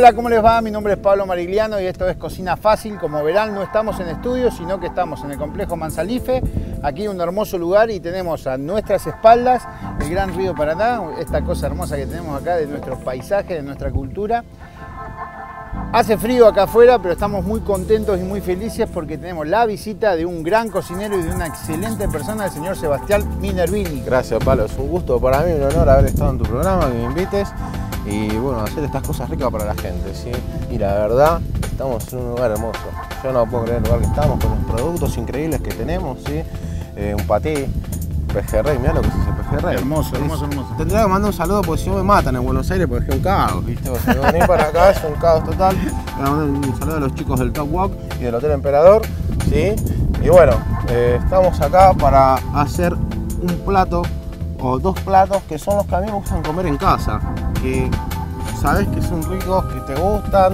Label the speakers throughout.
Speaker 1: Hola, ¿cómo les va? Mi nombre es Pablo Marigliano y esto es Cocina Fácil. Como verán, no estamos en estudio, sino que estamos en el complejo Mansalife, aquí en un hermoso lugar, y tenemos a nuestras espaldas el gran río Paraná, esta cosa hermosa que tenemos acá de nuestros paisajes, de nuestra cultura. Hace frío acá afuera, pero estamos muy contentos y muy felices porque tenemos la visita de un gran cocinero y de una excelente persona, el señor Sebastián Minervini.
Speaker 2: Gracias, Pablo. Es un gusto para mí, un honor haber estado en tu programa, que me invites y bueno, hacer estas cosas ricas para la gente, ¿sí? Y la verdad, estamos en un lugar hermoso. Yo no puedo creer el lugar que estamos, con los productos increíbles que tenemos, ¿sí? Un patí, pejerrey, mirá lo que es ese pejerrey.
Speaker 1: Hermoso, hermoso, hermoso.
Speaker 2: Tendría que mandar un saludo porque si no me matan en Buenos Aires porque es un caos, ¿viste? O sea, venir para acá es un caos total. Le voy a mandar un saludo a los chicos del Top Walk y del Hotel Emperador, ¿sí? Y bueno, estamos acá para hacer un plato o dos platos que son los que a mí me gustan comer en casa, que sabes que son ricos, que te gustan.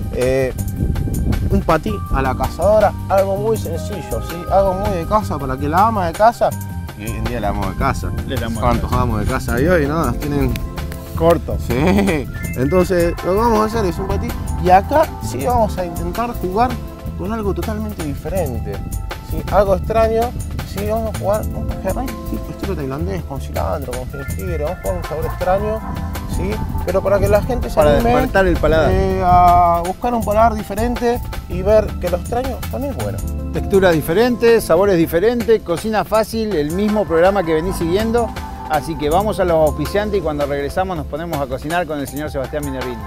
Speaker 2: Un patí a la cazadora, algo muy sencillo, ¿sí? Algo muy de casa para que la ama de casa, y hoy en día la amo de casa. ¿Cuántos amos de casa hay hoy, no? Nos tienen
Speaker 1: cortos.
Speaker 2: Sí, entonces lo que vamos a hacer es un patí, y acá sí vamos a intentar jugar con algo totalmente diferente, ¿sí? Algo extraño. Sí, vamos a jugar un pejerrey tipo estilo tailandés, con cilantro, con jengibre, vamos a jugar un sabor extraño, ¿sí? Pero para que la gente se anime,
Speaker 1: para despertar el paladar,
Speaker 2: a buscar un paladar diferente y ver que lo extraño también es bueno.
Speaker 1: Texturas diferentes, sabores diferentes, Cocina Fácil, el mismo programa que venís siguiendo. Así que vamos a los auspiciantes y cuando regresamos nos ponemos a cocinar con el señor Sebastián Minervini.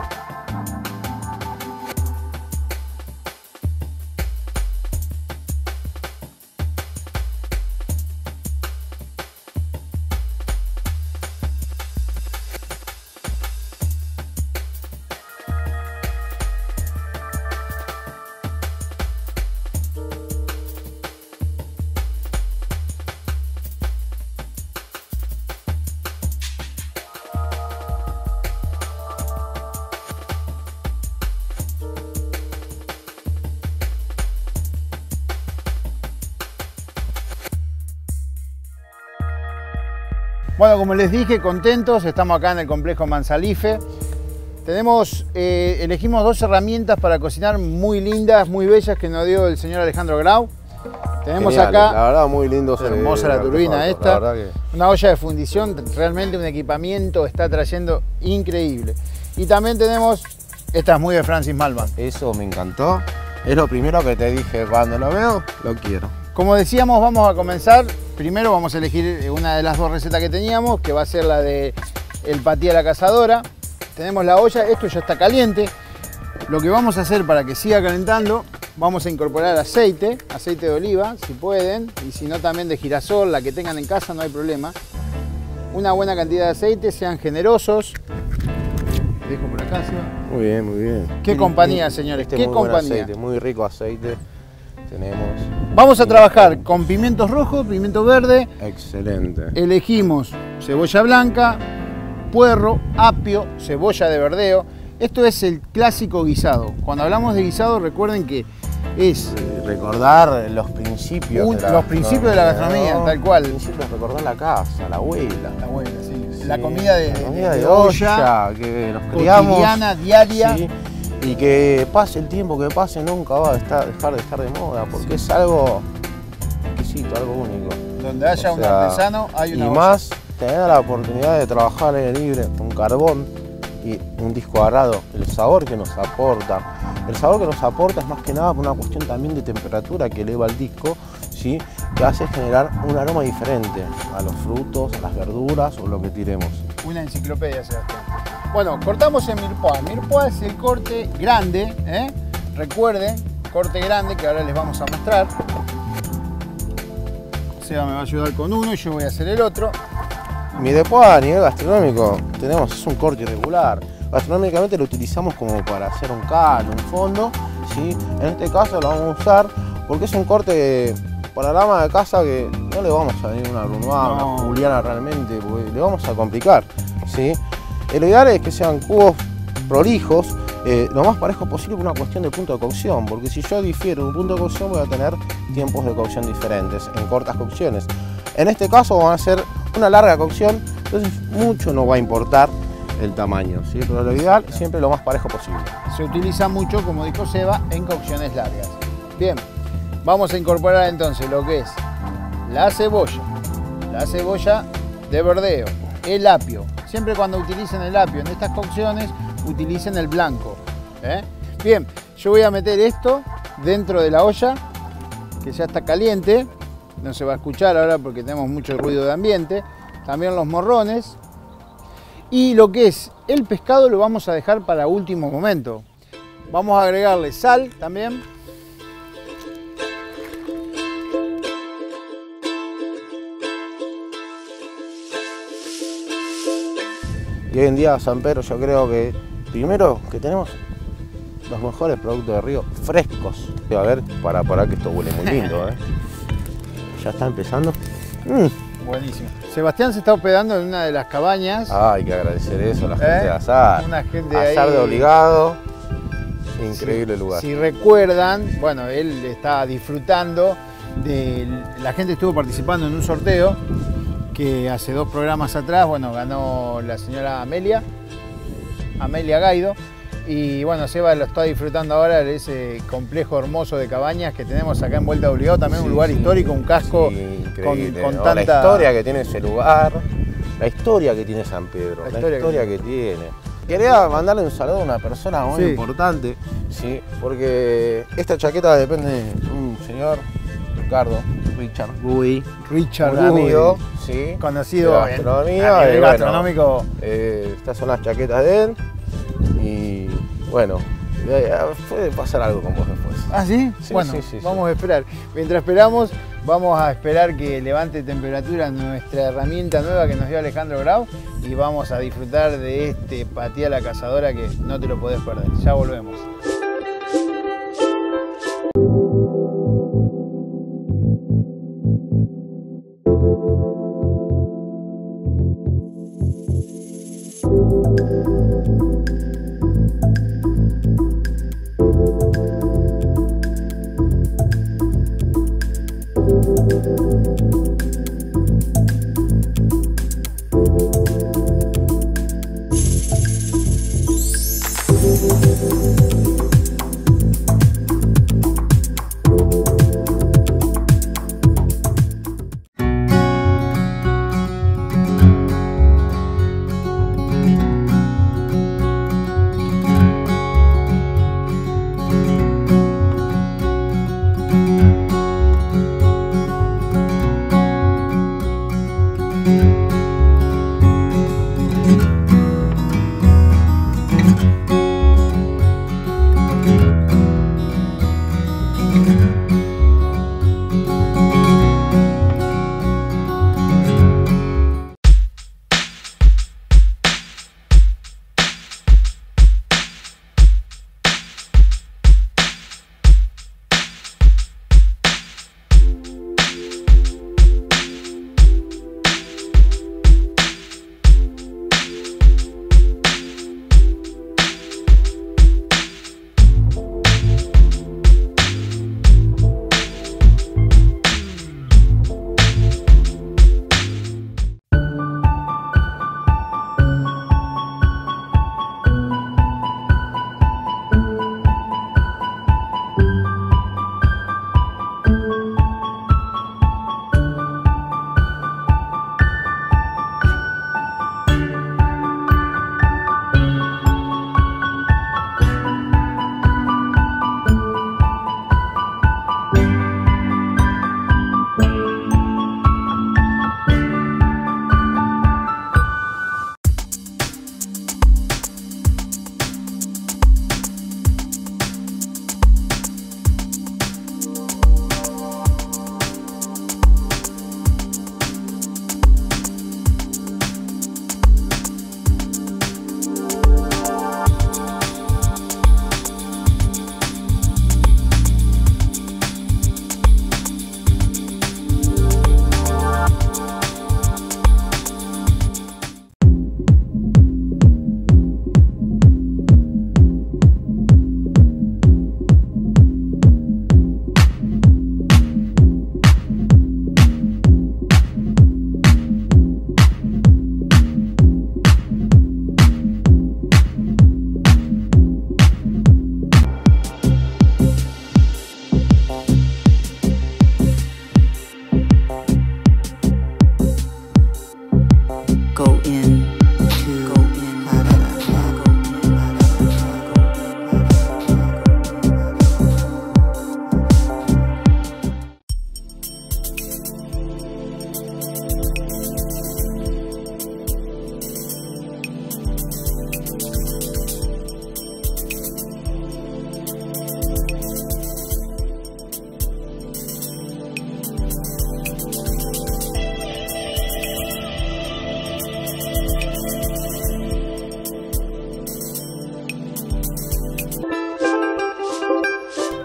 Speaker 1: Bueno, como les dije, contentos, estamos acá en el complejo Mansalife. Elegimos dos herramientas para cocinar muy lindas, muy bellas, que nos dio el señor Alejandro Grau. Tenemos
Speaker 2: genial,
Speaker 1: acá,
Speaker 2: la verdad, muy lindo,
Speaker 1: hermosa la turbina esta,
Speaker 2: que...
Speaker 1: una olla de fundición, realmente un equipamiento está trayendo increíble. Y también tenemos, esta es muy de Francis Malman.
Speaker 2: Eso me encantó, es lo primero que te dije, cuando lo veo, lo quiero.
Speaker 1: Como decíamos, vamos a comenzar. Primero vamos a elegir una de las dos recetas que teníamos, que va a ser la de el patí a la cazadora. Tenemos la olla, esto ya está caliente. Lo que vamos a hacer para que siga calentando, vamos a incorporar aceite de oliva, si pueden, y si no también de girasol, la que tengan en casa, no hay problema. Una buena cantidad de aceite, sean generosos. Dejo por acá, ¿sí?
Speaker 2: Muy bien, muy bien.
Speaker 1: ¿Qué compañía, señores? ¿Qué compañía?
Speaker 2: Aceite, muy rico aceite tenemos.
Speaker 1: Vamos a trabajar con pimientos rojos, pimiento verde.
Speaker 2: Excelente.
Speaker 1: Elegimos cebolla blanca, puerro, apio, cebolla de verdeo. Esto es el clásico guisado. Cuando hablamos de guisado, recuerden que es...
Speaker 2: recordar los principios
Speaker 1: de la gastronomía, ¿no? Tal cual.
Speaker 2: Recordar la casa, la abuela.
Speaker 1: La abuela, sí.
Speaker 2: Sí,
Speaker 1: la comida de
Speaker 2: olla, que nos criamos,
Speaker 1: cotidiana, diaria.
Speaker 2: Sí. Y que pase el tiempo que pase, nunca va a dejar de estar de moda, porque es algo exquisito, algo único.
Speaker 1: Donde haya un artesano, hay una
Speaker 2: olla. Y más, tener la oportunidad de trabajar en el libre, con carbón y un disco agarrado, el sabor que nos aporta. El sabor que nos aporta es más que nada por una cuestión también de temperatura que eleva el disco, ¿sí? Que hace generar un aroma diferente a los frutos, a las verduras o lo que tiremos.
Speaker 1: Una enciclopedia, Sebastián. Bueno, cortamos en mirepoix. Mirepoix es el corte grande, ¿eh? Recuerden, corte grande que ahora les vamos a mostrar. Seba me va a ayudar con uno y yo voy a hacer el otro.
Speaker 2: Mirepoix a nivel gastronómico es un corte irregular. Gastronómicamente lo utilizamos como para hacer un caldo, un fondo, ¿sí? En este caso lo vamos a usar porque es un corte para la ama de casa que no le vamos a dar una brunoise, una juliana realmente, porque le vamos a complicar, ¿sí? Lo ideal es que sean cubos prolijos, lo más parejo posible por una cuestión de punto de cocción, porque si yo difiero un punto de cocción voy a tener tiempos de cocción diferentes en cortas cocciones. En este caso van a ser una larga cocción, entonces mucho no va a importar el tamaño, ¿sí? Pero lo ideal siempre lo más parejo posible.
Speaker 1: Se utiliza mucho, como dijo Seba, en cocciones largas. Bien, vamos a incorporar entonces lo que es la cebolla de verdeo, el apio. Siempre cuando utilicen el apio en estas cocciones, utilicen el blanco. Bien, yo voy a meter esto dentro de la olla, que ya está caliente. No se va a escuchar ahora porque tenemos mucho ruido de ambiente. También los morrones. Y lo que es el pescado lo vamos a dejar para último momento. Vamos a agregarle sal también.
Speaker 2: Y hoy en día San Pedro yo creo que primero que tenemos los mejores productos de río frescos. A ver, para que esto huele muy lindo, ¿eh? Ya está empezando.
Speaker 1: Buenísimo. Sebastián se está hospedando en una de las cabañas.
Speaker 2: Ah, hay que agradecer eso a la gente de Azar.
Speaker 1: Una gente
Speaker 2: Azar
Speaker 1: ahí
Speaker 2: de Obligado. Increíble lugar.
Speaker 1: Si recuerdan, bueno, él está disfrutando de... La gente estuvo participando en un sorteo que hace 2 programas atrás, bueno, ganó la señora Amelia Gaido. Y bueno, Seba lo está disfrutando ahora de ese complejo hermoso de cabañas que tenemos acá en Vuelta de Obligado, también un lugar histórico, un casco con tanta...
Speaker 2: La historia que tiene ese lugar, la historia que tiene San Pedro, la historia que tiene. Quería mandarle un saludo a una persona muy importante, ¿sí? Porque esta chaqueta depende de un señor, Richard Gui, un amigo, ¿sí?
Speaker 1: Conocido
Speaker 2: de gastronomía,
Speaker 1: a nivel gastronómico.
Speaker 2: Estas son las chaquetas de él y bueno, puede pasar algo con vos después.
Speaker 1: ¿Ah, sí? Bueno, vamos a esperar. Mientras esperamos, vamos a esperar que levante temperatura nuestra herramienta nueva que nos dio Alejandro Grau y vamos a disfrutar de este patí a la cazadora que no te lo podés perder. Ya volvemos.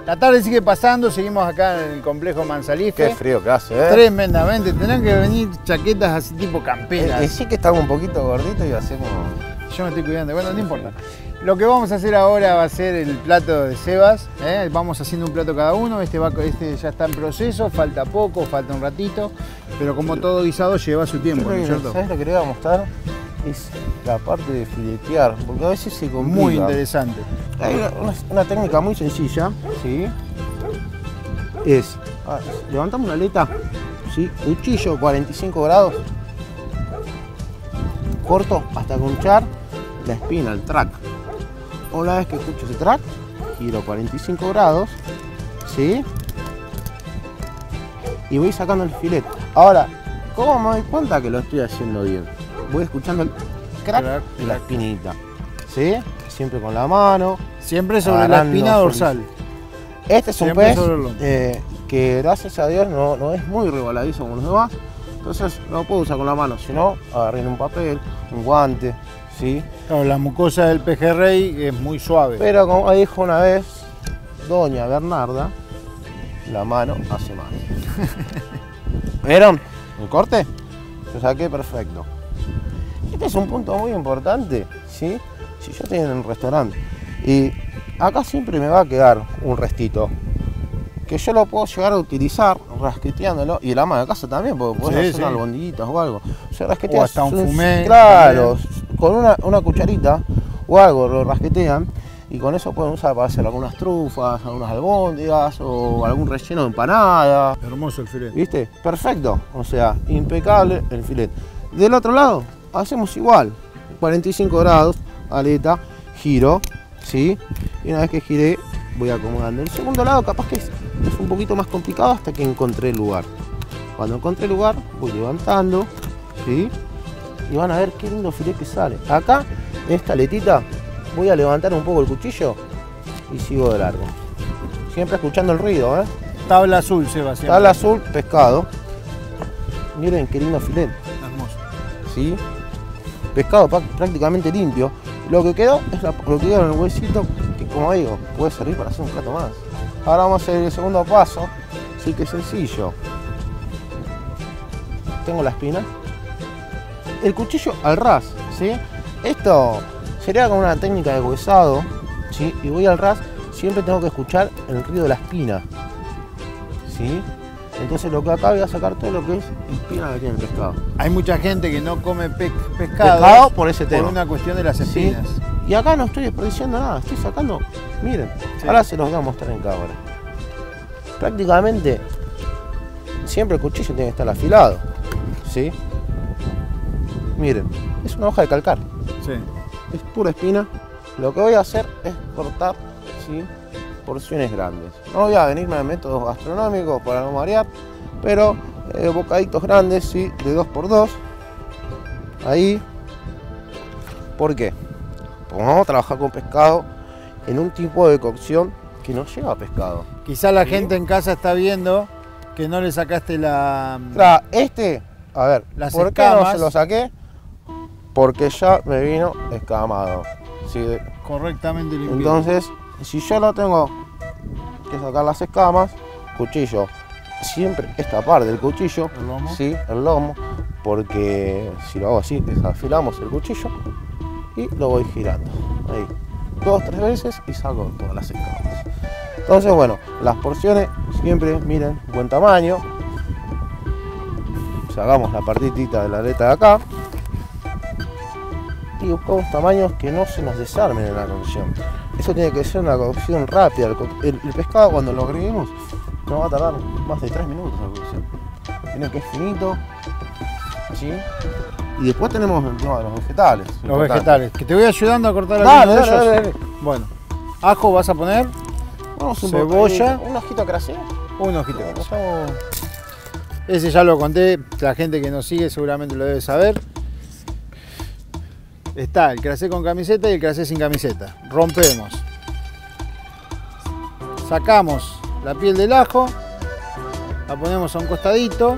Speaker 1: La tarde sigue pasando, seguimos acá en el complejo Manzalife.
Speaker 2: Qué frío que hace, ¿eh?
Speaker 1: Tremendamente, tendrán que venir chaquetas así tipo camperas.
Speaker 2: Sí que estamos un poquito gorditos y hacemos...
Speaker 1: Yo me estoy cuidando, bueno, no importa. Lo que vamos a hacer ahora va a ser el plato de Sebas. Vamos haciendo un plato cada uno. Este ya está en proceso, falta poco, falta un ratito. Pero como todo guisado lleva su tiempo, ¿no es cierto?
Speaker 2: ¿Sabes lo que le voy a mostrar? Es la parte de filetear, porque a veces se complica.
Speaker 1: Muy interesante.
Speaker 2: Hay una técnica muy sencilla, ¿sí? Es, levantamos una aleta, ¿sí? Cuchillo 45 grados, corto hasta conchar la espina, el track. Una vez que escucho ese track, giro 45 grados, ¿sí? Y voy sacando el filete. Ahora, ¿cómo me doy cuenta que lo estoy haciendo bien? Voy escuchando el crack de la espinita, ¿sí? Siempre con la mano.
Speaker 1: Siempre sobre la espina dorsal.
Speaker 2: Este es un pez que gracias a Dios no es muy resbaladizo como los demás. Entonces no lo puedo usar con la mano, sino agarré en un papel, un guante, ¿sí?
Speaker 1: Claro, la mucosa del pejerrey es muy suave.
Speaker 2: Pero como dijo una vez doña Bernarda, la mano hace mal. ¿Vieron el corte? Lo saqué perfecto. Este es un punto muy importante, ¿sí? Si yo estoy en un restaurante y acá siempre me va a quedar un restito que yo lo puedo llegar a utilizar rasqueteándolo, y el ama de casa también, porque podés hacer unas albondiguitas o algo.
Speaker 1: O hasta un fumé.
Speaker 2: Claro, con una cucharita o algo lo rasquetean y con eso pueden usar para hacer algunas trufas, algunas albóndigas o algún relleno de empanada.
Speaker 1: Hermoso el filete.
Speaker 2: ¿Viste? Perfecto, o sea, impecable el filete. Del otro lado, hacemos igual, 45 grados, aleta, giro, ¿sí? Y una vez que giré, voy acomodando. El segundo lado capaz que es un poquito más complicado hasta que encontré el lugar. Cuando encontré el lugar, voy levantando, ¿sí? Y van a ver qué lindo filete que sale. Acá, en esta aletita, voy a levantar un poco el cuchillo y sigo de largo. Siempre escuchando el ruido, ¿eh?
Speaker 1: Tabla azul, Seba.
Speaker 2: Tabla azul, pescado. Miren qué lindo filete.
Speaker 1: Hermoso.
Speaker 2: ¿Sí? Pescado prácticamente limpio. Lo que quedó es lo que quedó en el huesito, que como digo, puede servir para hacer un plato más. Ahora vamos a hacer el segundo paso, sí, que es sencillo. Tengo la espina. El cuchillo al ras, ¿sí? Esto sería como una técnica de huesado, ¿sí? Y voy al ras, siempre tengo que escuchar el ruido de la espina, ¿sí? Entonces lo que acá voy a sacar todo lo que es espina que tiene el pescado.
Speaker 1: Hay mucha gente que no come pescado
Speaker 2: por ese tema.
Speaker 1: Por una cuestión de las espinas.
Speaker 2: ¿Sí? Y acá no estoy desperdiciando nada, estoy sacando, miren, sí. Ahora se los voy a mostrar en cámara. Prácticamente siempre el cuchillo tiene que estar afilado, ¿sí? Miren, es una hoja de calcar,
Speaker 1: sí.
Speaker 2: Es pura espina. Lo que voy a hacer es cortar, ¿sí?, porciones grandes. No voy a venirme a métodos gastronómicos para no marear, pero bocaditos grandes, ¿sí?, de 2×2. Ahí. ¿Por qué? Porque vamos a trabajar con pescado en un tipo de cocción que no lleva pescado.
Speaker 1: Quizá la gente en casa está viendo que no le sacaste la...
Speaker 2: Claro, a ver, ¿por qué no se lo saqué? Porque ya me vino escamado, ¿sí?
Speaker 1: Correctamente limpio.
Speaker 2: Entonces, si yo lo tengo que sacar las escamas, cuchillo, siempre esta parte del cuchillo,
Speaker 1: el lomo,
Speaker 2: ¿sí?, el lomo, porque si lo hago así, desafilamos el cuchillo y lo voy girando, ahí, 2 o 3 veces y saco todas las escamas. Entonces, bueno, las porciones siempre, miren, buen tamaño. Sacamos la partitita de la aleta de acá y buscamos tamaños que no se nos desarmen en la cocción. Eso tiene que ser una cocción rápida. El pescado, cuando lo agreguemos, no va a tardar más de 3 minutos la cocción. Tiene que es finito, ¿sí? Y después tenemos el tema de los vegetales.
Speaker 1: Los vegetales, que te voy ayudando a cortar algunos de ellos.
Speaker 2: Dale.
Speaker 1: Bueno, ajo vas a poner, cebolla,
Speaker 2: un ojito crasé.
Speaker 1: Un ojito crasé. Ese ya lo conté, la gente que nos sigue seguramente lo debe saber. Está el crasé con camiseta y el crasé sin camiseta. Rompemos. Sacamos la piel del ajo, la ponemos a un costadito.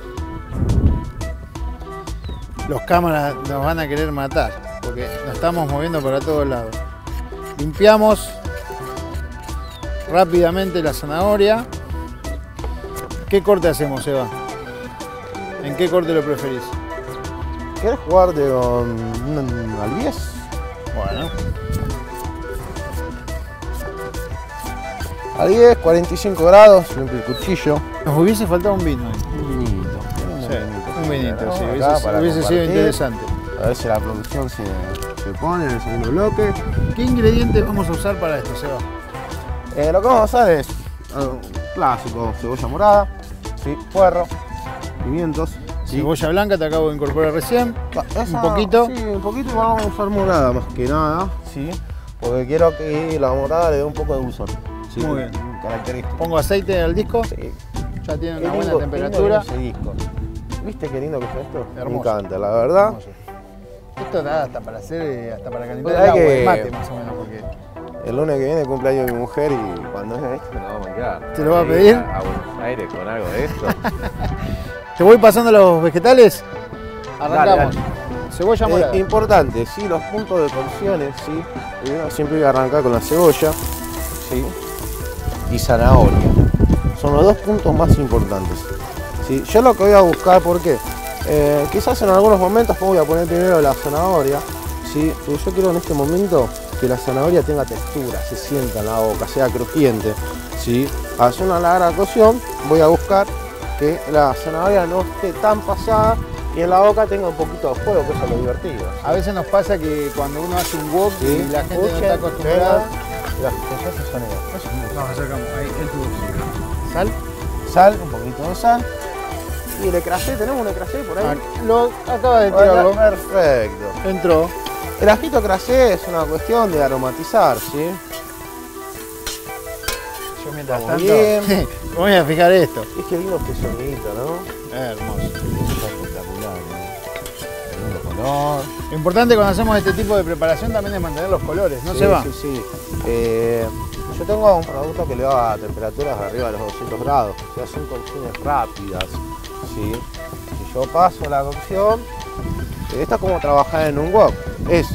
Speaker 1: Los cámaras nos van a querer matar porque nos estamos moviendo para todos lados. Limpiamos rápidamente la zanahoria. ¿Qué corte hacemos, Eva? ¿En qué corte lo preferís?
Speaker 2: ¿Quieres jugarte con un al 10?
Speaker 1: Bueno.
Speaker 2: A 10, 45 grados, limpio el cuchillo.
Speaker 1: Nos hubiese faltado un vino ahí.
Speaker 2: Un vinito.
Speaker 1: Un vinito, sí,
Speaker 2: Acá
Speaker 1: hubiese sido interesante.
Speaker 2: A ver si la producción se pone en el segundo bloque.
Speaker 1: ¿Qué ingredientes vamos a usar para esto, Seba?
Speaker 2: Lo que vamos a hacer es algo clásico, cebolla morada, ¿sí? Puerro, pimientos. ¿sí?
Speaker 1: Cebolla blanca te acabo de incorporar recién.
Speaker 2: Esa,
Speaker 1: un poquito.
Speaker 2: Sí, un poquito, y vamos a usar morada más que nada, ¿sí? Porque quiero que la morada le dé un poco de dulzor. ¿sí?
Speaker 1: Muy bien.
Speaker 2: Característico.
Speaker 1: Pongo aceite al disco.
Speaker 2: Sí.
Speaker 1: Ya tiene
Speaker 2: Qué
Speaker 1: una buena
Speaker 2: lindo,
Speaker 1: temperatura.
Speaker 2: lindo ese disco. ¿Viste qué lindo que es esto?
Speaker 1: Hermoso.
Speaker 2: Me encanta, la verdad.
Speaker 1: Hermoso. Esto da hasta para hacer, hasta para calentar
Speaker 2: Pues
Speaker 1: el
Speaker 2: hay
Speaker 1: agua,
Speaker 2: que-
Speaker 1: el mate más o menos, porque
Speaker 2: El lunes que viene es cumpleaños de mi mujer y cuando es esto
Speaker 3: Me lo vamos a mangar.
Speaker 1: ¿Te lo va a
Speaker 3: Ir
Speaker 1: pedir?
Speaker 3: A Buenos Aires con algo de esto.
Speaker 1: te voy pasando los vegetales. Arrancamos.
Speaker 3: Dale,
Speaker 1: Cebolla morada.
Speaker 2: Importante, sí, los puntos de cocción, sí. Primero siempre voy a arrancar con la cebolla, sí, y zanahoria. Son los dos puntos más importantes. ¿sí? Yo lo que voy a buscar, ¿por qué? Quizás en algunos momentos voy a poner primero la zanahoria, ¿sí? Pero yo quiero en este momento que la zanahoria tenga textura, se sienta en la boca, sea crujiente, ¿sí? Al hacer una larga cocción voy a buscar que la zanahoria no esté tan pasada y en la boca tenga un poquito de fuego, que eso es lo divertido.
Speaker 1: A veces nos pasa que cuando uno hace un wok
Speaker 2: Sí.
Speaker 1: y la gente no está
Speaker 2: Escuchen,
Speaker 1: acostumbrada.
Speaker 2: Las cosas se sonido. Eso es muy
Speaker 1: Nos acercamos. Ahí, el tubo. ¿Sal?
Speaker 2: Sal, un poquito de sal. Y el ecrasé, ¿tenemos un ecrasé por ahí?
Speaker 1: Lo acaba de
Speaker 2: Bueno,
Speaker 1: tirarlo.
Speaker 2: perfecto.
Speaker 1: Entró.
Speaker 2: El ajito crasé es una cuestión de aromatizar, ¿sí?
Speaker 1: Yo mientras
Speaker 2: Vamos
Speaker 1: tanto
Speaker 2: bien.
Speaker 1: me voy a fijar esto.
Speaker 2: Es que lindo este sonidito, ¿no?
Speaker 1: Hermoso.
Speaker 2: Está espectacular, ¿no? Lindo color.
Speaker 1: Lo importante cuando hacemos este tipo de preparación también es mantener los colores, ¿no
Speaker 2: Sí,
Speaker 1: se va?
Speaker 2: Sí, sí. Yo tengo un producto que le va a temperaturas arriba de los 200 grados, o sea, son cocciones rápidas, ¿sí? Si yo paso la cocción, esto es como trabajar en un wok, es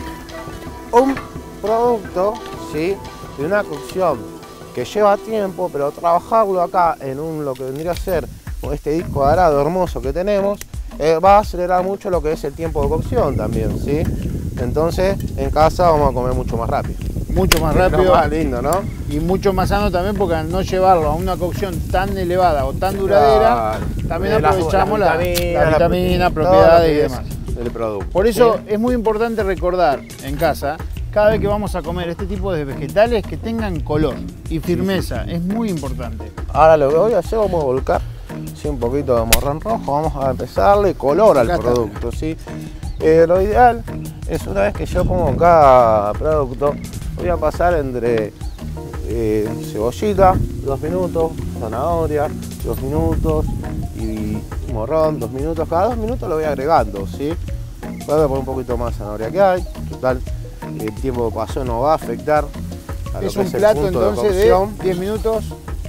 Speaker 2: un producto, ¿sí? De una cocción que lleva tiempo, pero trabajarlo acá en lo que vendría a ser este disco cuadrado hermoso que tenemos, va a acelerar mucho lo que es el tiempo de cocción también, ¿sí? Entonces, en casa vamos a comer mucho más rápido.
Speaker 1: Mucho más
Speaker 2: Es lo
Speaker 1: rápido
Speaker 2: más lindo, ¿no?
Speaker 1: y mucho más sano también porque al no llevarlo a una cocción tan elevada o tan duradera,
Speaker 2: Claro.
Speaker 1: también
Speaker 2: Las
Speaker 1: aprovechamos la
Speaker 2: vitaminas,
Speaker 1: vitamina,
Speaker 2: todo lo
Speaker 1: propiedades
Speaker 2: que
Speaker 1: y
Speaker 2: es
Speaker 1: demás.
Speaker 2: El producto.
Speaker 1: Por eso
Speaker 2: ¿sí?
Speaker 1: es muy importante recordar en casa, cada vez que vamos a comer este tipo de vegetales, que tengan color y firmeza. Es muy importante.
Speaker 2: Ahora lo que voy a hacer, vamos a volcar ¿sí? Un poquito de morrón rojo, vamos a empezarle color al
Speaker 1: Acá está.
Speaker 2: producto, ¿sí? Lo ideal es una vez que yo pongo cada producto, voy a pasar entre cebollita, 2 minutos, zanahoria, 2 minutos y morrón, 2 minutos. Cada 2 minutos lo voy agregando, ¿sí? Voy a poner un poquito más de zanahoria que hay, total, el tiempo que pasó no va a afectar a lo
Speaker 1: Es
Speaker 2: que
Speaker 1: un
Speaker 2: es el
Speaker 1: plato
Speaker 2: punto
Speaker 1: entonces
Speaker 2: de
Speaker 1: de
Speaker 2: cocción.
Speaker 1: 10 minutos,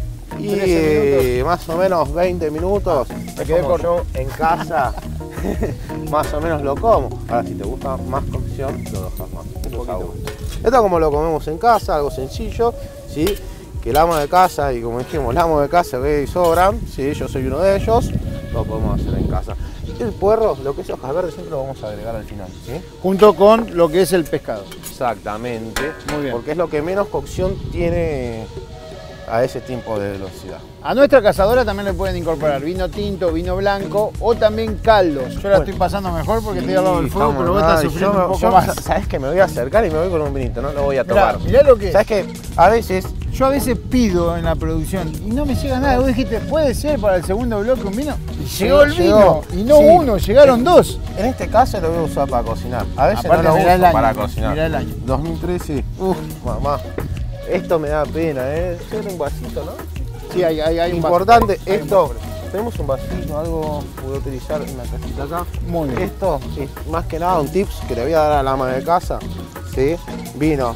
Speaker 1: 13
Speaker 2: Y más o menos 20 minutos,
Speaker 1: me
Speaker 2: es
Speaker 1: quedé
Speaker 2: como
Speaker 1: corto.
Speaker 2: yo en casa más o menos lo como. Ahora si te gusta más cocción, lo dejas más. Eso es a gusto. Esto es como lo comemos en casa, algo sencillo, ¿sí? Que el amo de casa, y como dijimos, el amo de casa que sobran, ¿sí? Yo soy uno de ellos, lo podemos hacer en casa. El puerro, lo que es hojas verdes, siempre lo vamos a agregar al final, ¿sí?
Speaker 1: junto con lo que es el pescado.
Speaker 2: Exactamente.
Speaker 1: Muy bien.
Speaker 2: Porque es lo que menos cocción tiene a ese tiempo de velocidad.
Speaker 1: A nuestra cazadora también le pueden incorporar vino tinto, vino blanco o también caldos. Yo la estoy pasando mejor porque estoy al lado del fuego, pero vos estás sufriendo un poco más.
Speaker 2: Sabes que me voy a acercar y me voy con un vinito, no lo voy a tomar.
Speaker 1: Mirá lo que
Speaker 2: Sabes que a veces
Speaker 1: yo a veces pido en la producción y no me llega nada. Vos dijiste, ¿puede ser para el segundo bloque un vino? Y llegó el vino. Y no
Speaker 2: Sí.
Speaker 1: uno, llegaron dos.
Speaker 2: en este caso lo voy a usar para cocinar. A veces
Speaker 1: Aparte,
Speaker 2: no lo
Speaker 1: mirá el
Speaker 2: uso
Speaker 1: año,
Speaker 2: para cocinar.
Speaker 1: mirá el año.
Speaker 2: 2013, mamá. Esto me da pena, Ser un vasito, ¿no?
Speaker 1: Sí, hay un
Speaker 2: Importante,
Speaker 1: vaso. Hay un
Speaker 2: esto.
Speaker 1: vaso.
Speaker 2: Tenemos un vasito, algo voy a utilizar en la casita acá.
Speaker 1: Muy bien.
Speaker 2: Esto es más que nada un tips que le voy a dar a la ama de casa, ¿sí? Vino.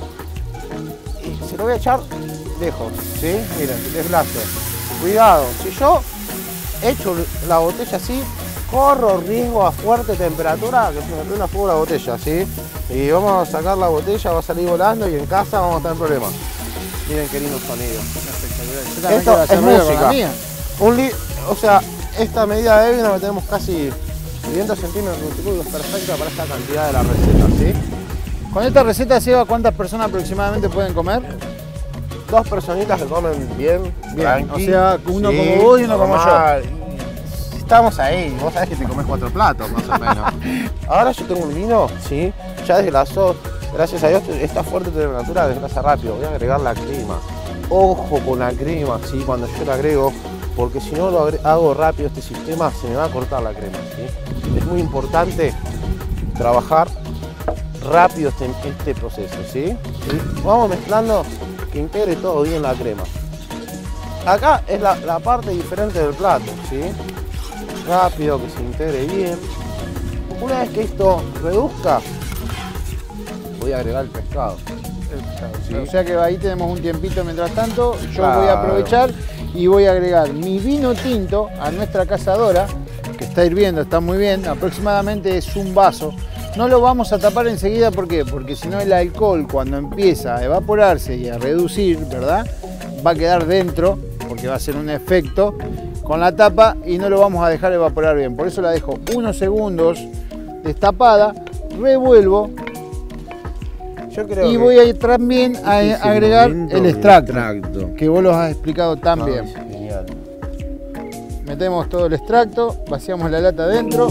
Speaker 2: Y se lo voy a echar lejos, ¿sí? Miren, desglace. Cuidado, si yo echo la botella así, corro riesgo a fuerte temperatura que se me prenda fuego la botella, ¿sí? Y vamos a sacar la botella, va a salir volando y en casa vamos a estar en problemas. Miren qué lindo sonido.
Speaker 1: Espectacular. Yo también
Speaker 2: Esto
Speaker 1: quiero hacer
Speaker 2: es
Speaker 1: ruido con la
Speaker 2: música.
Speaker 1: mía.
Speaker 2: O sea, esta medida de Evina tenemos casi 500 centímetros cúbicos perfecta para esta cantidad de la receta, ¿sí?
Speaker 1: Con esta receta, Seba, ¿cuántas personas aproximadamente pueden comer?
Speaker 2: 2 personitas que comen bien, tranqui,
Speaker 1: o sea, uno
Speaker 2: sí,
Speaker 1: como vos y uno como yo.
Speaker 2: normal. Estamos ahí, vos sabés que te comes 4 platos más o menos. Ahora yo tengo un vino, sí, ya desglasó, gracias a Dios está fuerte de temperatura, desgrasa rápido. Voy a agregar la crema. Ojo con la crema, sí, cuando yo la agrego, porque si no lo hago rápido este sistema se me va a cortar la crema, ¿sí? Es muy importante trabajar rápido este proceso, ¿sí? Vamos mezclando que integre todo bien la crema. Acá es la parte diferente del plato, ¿sí? Rápido, que se integre bien. Una vez que esto reduzca, voy a agregar el pescado. ¿Sí?
Speaker 1: O sea que ahí tenemos un tiempito mientras tanto. Yo voy a
Speaker 2: Claro.
Speaker 1: aprovechar y voy a agregar mi vino tinto a nuestra cazadora, que está hirviendo, está muy bien. Aproximadamente es un vaso. No lo vamos a tapar enseguida, ¿por qué? Porque si no el alcohol cuando empieza a evaporarse y a reducir, ¿verdad? Va a quedar dentro, porque va a ser un efecto con la tapa y no lo vamos a dejar evaporar bien. Por eso la dejo unos segundos destapada, revuelvo
Speaker 2: Yo creo
Speaker 1: y
Speaker 2: que
Speaker 1: voy a ir también a
Speaker 2: este es el
Speaker 1: agregar
Speaker 2: momento
Speaker 1: el
Speaker 2: del
Speaker 1: extracto, que vos lo has explicado tan
Speaker 2: Ah,
Speaker 1: bien.
Speaker 2: es genial.
Speaker 1: Metemos todo el extracto, vaciamos la lata adentro.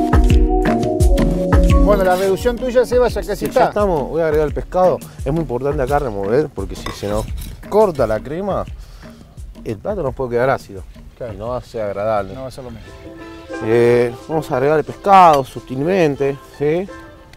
Speaker 1: Bueno, la reducción tuya, Seba, ya casi
Speaker 2: Si
Speaker 1: está.
Speaker 2: ya estamos, voy a agregar el pescado. Es muy importante acá remover, porque si se nos corta la crema, el plato nos puede quedar ácido.
Speaker 1: Claro.
Speaker 2: Y no va a ser agradable.
Speaker 1: No va a ser lo mismo.
Speaker 2: Vamos a agregar el pescado sutilmente, ¿sí?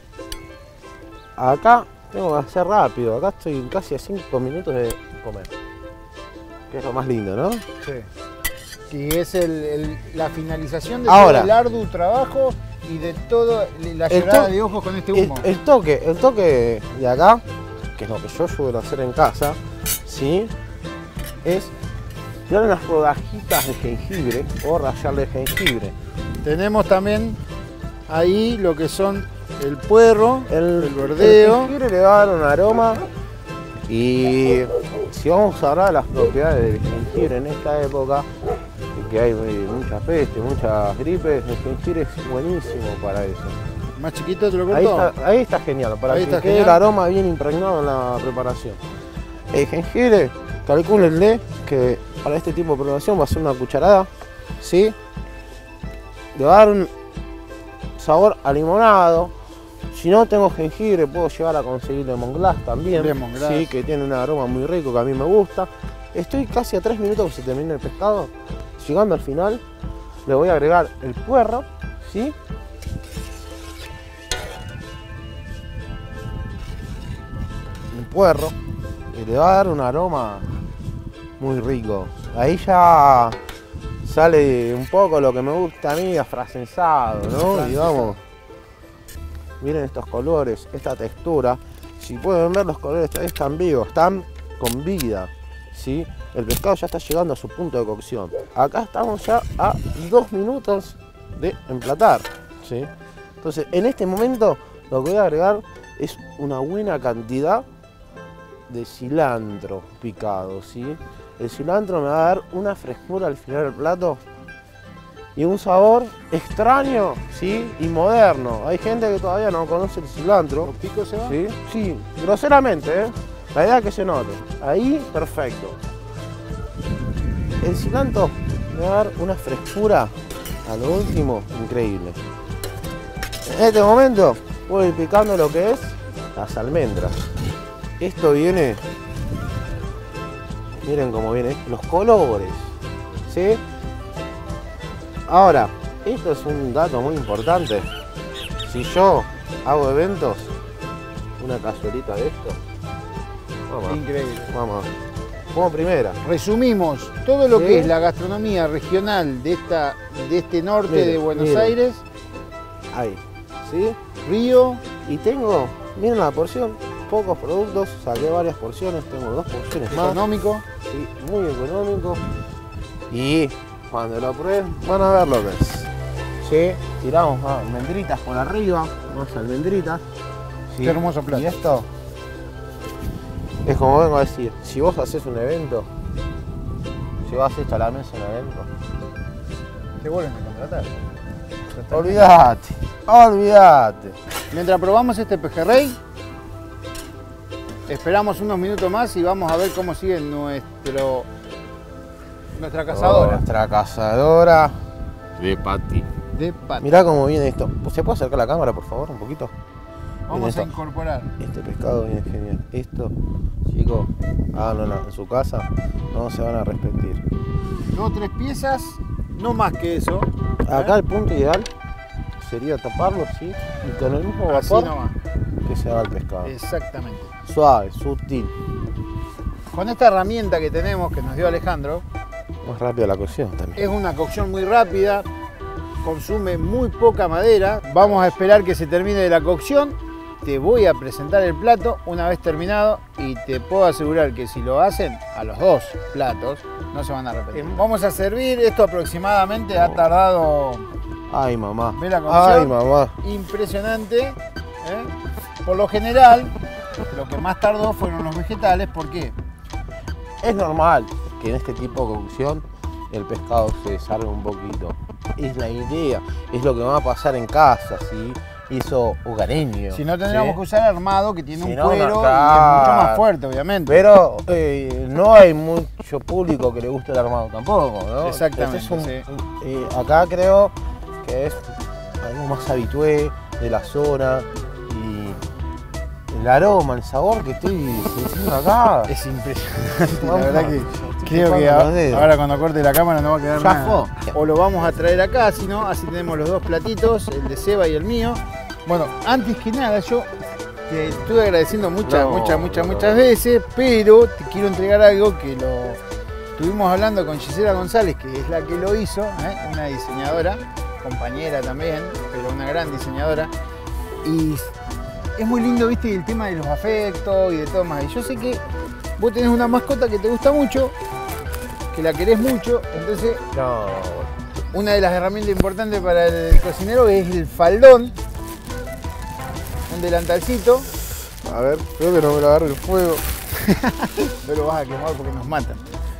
Speaker 2: Acá tengo que hacer rápido. Acá estoy casi a 5 minutos de comer. Que es lo más lindo, ¿no?
Speaker 1: Sí. Y es la finalización de
Speaker 2: Ahora.
Speaker 1: todo el arduo trabajo y de toda la
Speaker 2: El
Speaker 1: llorada
Speaker 2: to-
Speaker 1: de ojos con este
Speaker 2: El,
Speaker 1: humo.
Speaker 2: el toque de acá, que es lo que yo suelo hacer en casa, ¿sí? Es tirar unas rodajitas de jengibre o rallarle jengibre.
Speaker 1: Tenemos también ahí lo que son el puerro, el
Speaker 2: El
Speaker 1: verdeo.
Speaker 2: jengibre le va a dar un aroma y si vamos a hablar de las propiedades del jengibre en esta época, que hay mucha peste, muchas gripes, el jengibre es buenísimo para eso.
Speaker 1: Más chiquito te lo cortó.
Speaker 2: Ahí está genial, para
Speaker 1: Ahí
Speaker 2: que
Speaker 1: está
Speaker 2: quede
Speaker 1: genial.
Speaker 2: el aroma bien impregnado en la preparación. El jengibre, calcúlenle que para este tipo de preparación va a ser una cucharada, ¿sí? Le va a dar un sabor a limonado. Si no tengo jengibre, puedo llegar a conseguir lemongrass también,
Speaker 1: Lemongrass.
Speaker 2: ¿sí? Que tiene un aroma muy rico que a mí me gusta. Estoy casi a 3 minutos que se termine el pescado. Llegando al final, le voy a agregar el puerro, ¿sí? El puerro, y le va a dar un aroma muy rico. Ahí ya sale un poco lo que me gusta a mí, afrancesado, ¿no? Digamos. Miren estos colores, esta textura. Si pueden ver, los colores están vivos, están con vida, ¿sí? El pescado ya está llegando a su punto de cocción. Acá estamos ya a 2 minutos de emplatar, ¿sí? Entonces, en este momento lo que voy a agregar es una buena cantidad de cilantro picado, ¿sí? El cilantro me va a dar una frescura al final del plato y un sabor extraño, ¿sí? Y moderno. Hay gente que todavía no conoce el cilantro.
Speaker 1: ¿Los picos se van?
Speaker 2: ¿Sí? Sí, groseramente, ¿eh? La idea es que se note. Ahí, perfecto. El cilantro me va a dar una frescura a lo último increíble. En este momento voy a ir picando lo que es las almendras. Esto viene, miren cómo viene, los colores, ¿sí? Ahora, esto es un dato muy importante. Si yo hago eventos, una cazuelita de esto, vamos,
Speaker 1: Increíble.
Speaker 2: vamos, como primera.
Speaker 1: Resumimos todo lo
Speaker 2: Sí.
Speaker 1: que es la gastronomía regional de este norte
Speaker 2: Miren,
Speaker 1: de Buenos
Speaker 2: miren.
Speaker 1: Aires,
Speaker 2: Ahí, ¿sí?
Speaker 1: Río.
Speaker 2: Y tengo, miren la porción, pocos productos, saqué varias porciones, tengo 2 porciones más.
Speaker 1: Económico.
Speaker 2: Sí, muy económico. Y cuando lo prueben van a ver lo que es. Sí, tiramos almendritas por arriba, más almendritas. Sí.
Speaker 1: Qué hermoso plato.
Speaker 2: Y esto Es como vengo a decir, si vos haces un evento, llevas esto a la mesa en un evento,
Speaker 1: Te vuelven a contratar.
Speaker 2: olvídate, olvídate.
Speaker 1: Mientras probamos este pejerrey, esperamos unos minutos más y vamos a ver cómo sigue nuestra cazadora.
Speaker 2: Nuestra cazadora de pati.
Speaker 1: De pato.
Speaker 2: Mirá cómo viene esto. ¿Se puede acercar la cámara, por favor, un poquito?
Speaker 1: Vamos a
Speaker 2: Viene esto.
Speaker 1: incorporar.
Speaker 2: Este pescado viene genial. Esto, chicos, háganlo en su casa, no se van a arrepentir.
Speaker 1: 2 o 3 piezas, no más que eso.
Speaker 2: Acá el punto ideal sería taparlo, ¿sí? Y con el mismo
Speaker 1: Así
Speaker 2: vapor
Speaker 1: nomás.
Speaker 2: que se haga el pescado.
Speaker 1: Exactamente.
Speaker 2: Suave, sutil.
Speaker 1: Con esta herramienta que tenemos, que nos dio Alejandro,
Speaker 2: Más rápido la cocción también.
Speaker 1: es una cocción muy rápida, consume muy poca madera. Vamos a esperar que se termine la cocción. Te voy a presentar el plato una vez terminado y te puedo asegurar que si lo hacen a los 2 platos, no se van a arrepentir. Vamos a servir, esto aproximadamente ha tardado,
Speaker 2: Ay, mamá.
Speaker 1: ¿ve la cocción?
Speaker 2: Ay, mamá.
Speaker 1: Impresionante. Por lo general, lo que más tardó fueron los vegetales. ¿Por qué?
Speaker 2: Es normal que en este tipo de cocción el pescado se desarme un poquito. Es la idea, es lo que va a pasar en casa, ¿sí? Hizo hogareño.
Speaker 1: Si no, tendríamos
Speaker 2: ¿sí?
Speaker 1: que usar armado, que tiene
Speaker 2: Si
Speaker 1: un
Speaker 2: no,
Speaker 1: cuero
Speaker 2: no,
Speaker 1: y es
Speaker 2: claro.
Speaker 1: mucho más fuerte, obviamente.
Speaker 2: Pero no hay mucho público que le guste el armado tampoco, ¿no?
Speaker 1: Exactamente,
Speaker 2: Entonces acá creo que es algo más habitué de la zona y el aroma, el sabor que estoy sintiendo acá.
Speaker 1: Es impresionante, la
Speaker 2: Vamos,
Speaker 1: verdad que
Speaker 2: estoy
Speaker 1: creo que
Speaker 2: chupando los dedos.
Speaker 1: ahora cuando corte la cámara no va a quedar
Speaker 2: Ya
Speaker 1: nada.
Speaker 2: fue.
Speaker 1: O lo vamos a traer acá, si no, así tenemos los 2 platitos, el de Seba y el mío. Bueno, antes que nada yo te estuve agradeciendo muchas veces, pero te quiero entregar algo que lo estuvimos hablando con Gisela González, que es la que lo hizo, una diseñadora, compañera también, pero una gran diseñadora. Y es muy lindo, viste, el tema de los afectos y de todo más. Y yo sé que vos tenés una mascota que te gusta mucho, que la querés mucho, entonces
Speaker 2: No,
Speaker 1: una de las herramientas importantes para el cocinero es el faldón, un delantalcito.
Speaker 2: a ver, creo que no me lo agarro el fuego.
Speaker 1: No lo vas a quemar porque nos matan.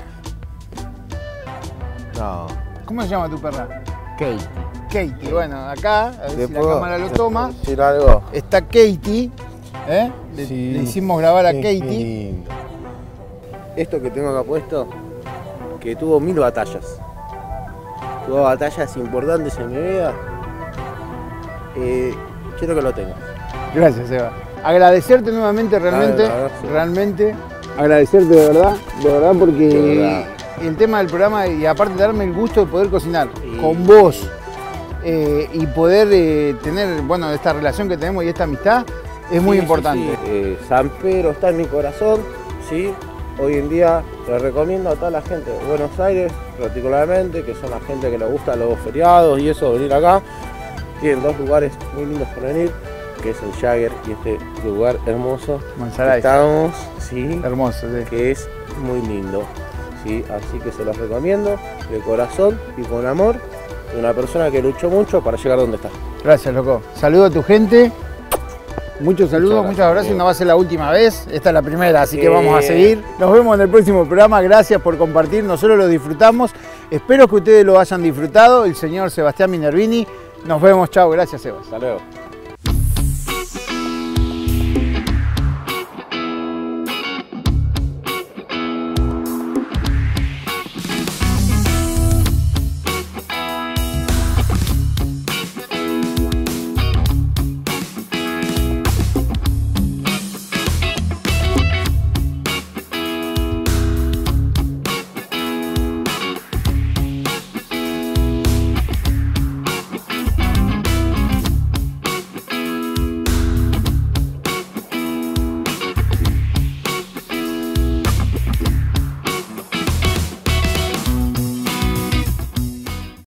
Speaker 2: No,
Speaker 1: ¿Cómo se llama tu perra?
Speaker 2: Kate.
Speaker 1: Katie. Bueno, acá, a ver si la cámara lo toma.
Speaker 2: ¿Decir algo?
Speaker 1: Está Katie,
Speaker 2: Sí.
Speaker 1: le hicimos grabar a
Speaker 2: Qué
Speaker 1: Katie.
Speaker 2: lindo. Esto que tengo acá puesto, que tuvo 1000 batallas. Tuvo batallas importantes en mi vida. Quiero que lo tengas.
Speaker 1: Gracias, Eva. Agradecerte nuevamente, realmente, agradecerte de verdad, porque
Speaker 2: De verdad.
Speaker 1: el tema del programa y aparte darme el gusto de poder cocinar
Speaker 2: Sí.
Speaker 1: con vos y poder tener, bueno, esta relación que tenemos y esta amistad es muy
Speaker 2: Sí,
Speaker 1: importante.
Speaker 2: sí, sí. San Pedro está en mi corazón, ¿sí? Hoy en día le recomiendo a toda la gente de Buenos Aires, particularmente, que son la gente que le gusta los feriados y eso, venir acá. Tienen 2 lugares muy lindos para venir, que es el Jagger y este lugar hermoso.
Speaker 1: Manzanares.
Speaker 2: Estamos, sí,
Speaker 1: Hermoso, sí.
Speaker 2: que es muy lindo, ¿sí? Así que se los recomiendo de corazón y con amor, de una persona que luchó mucho para llegar donde está.
Speaker 1: Gracias, loco. Saludo a tu gente. Muchos saludos, muchos abrazos.
Speaker 2: amigo.
Speaker 1: No va a ser la última vez. Esta es la primera, así que
Speaker 2: Sí.
Speaker 1: vamos a seguir. Nos vemos en el próximo programa. Gracias por compartir. Nosotros lo disfrutamos. Espero que ustedes lo hayan disfrutado. El señor Sebastián Minervini. Nos vemos. Chao. Gracias, Sebas.
Speaker 3: Hasta luego.